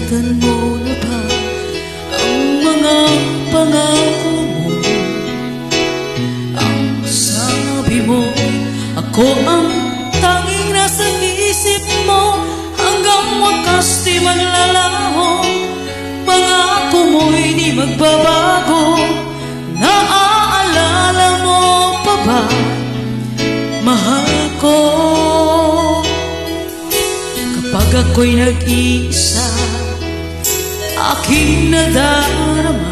Nalimutan mo na ba ang mga pangako mo? Ang sabi mo, ako ang tanging nasa isip mo. Hanggang wakas di maglalaho, pangako mo'y di magbabago. Naaalala mo pa ba, mahal ko? Kapag ako'y nag-iisa, aking nadarama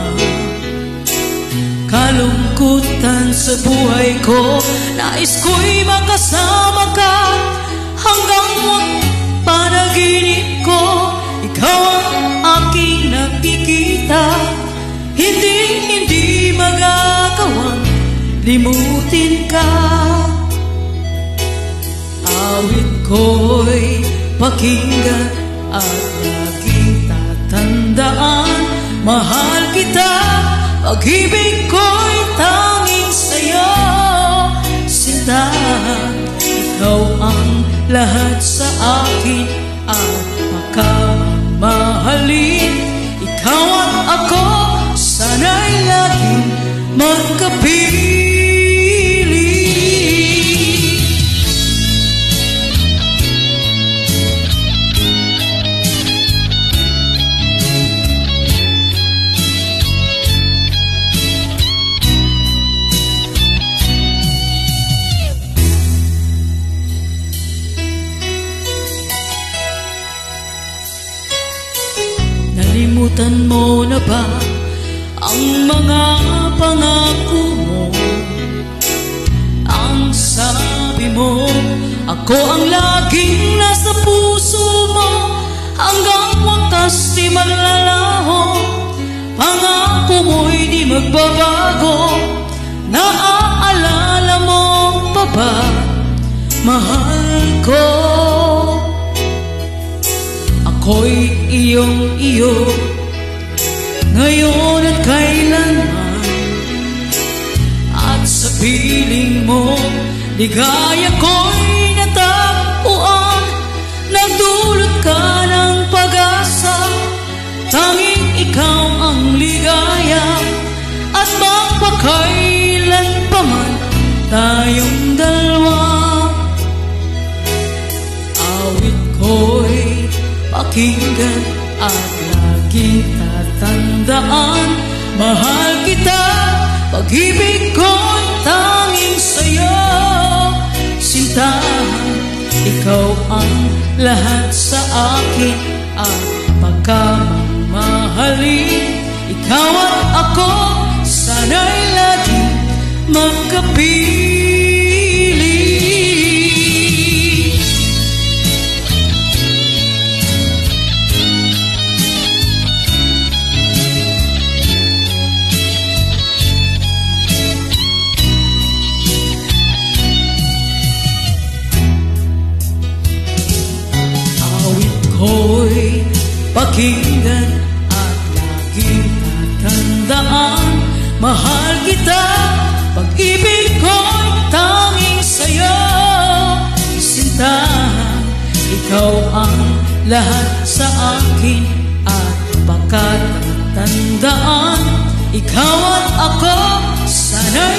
kalungkutan sa buhay ko. Nais ko'y makasama ka hanggang panaginip ko. Ikaw ang aking nakikita, hindi magagawang limutin ka. Awit ko'y pakinggan at laging tatandaan, mahal kita, pag-ibig ko'y tanging sa'yo. Sinta, ikaw ang lahat sa akin at pagkamahalin. Ikaw at ako, sana'y laging magkapiling. Nalimutan mo na ba ang mga pangako mo? Ang sabi mo, ako ang laging nasa puso mo. Hanggang wakas di maglalaho, pangako mo'y di magbabago. Naaalala mo pa ba, mahal ko? Ako'y iyong-iyo, ngayon at kailanman. At sa piling mo, ligaya ko'y natagpuan. Nagdulot ka ng pag-asa, tanging ikaw ang ligaya. At magpakailan pa man tayong dalawa. Awit ko'y pakinggan at laging tatandaan, mahal kita, pag-ibig ko'y tanging sa'yo. Sinta, ikaw ang lahat sa akin at pagkamamahalin. Ikaw at ako, sana'y laging magkapiling. Ko'y pakinggan at laging tatandaan, mahal kita, pag-ibig ko'y tanging sa'yo. Sinta, ikaw ang lahat sa akin at pagkatandaan. Ikaw at ako, sana'y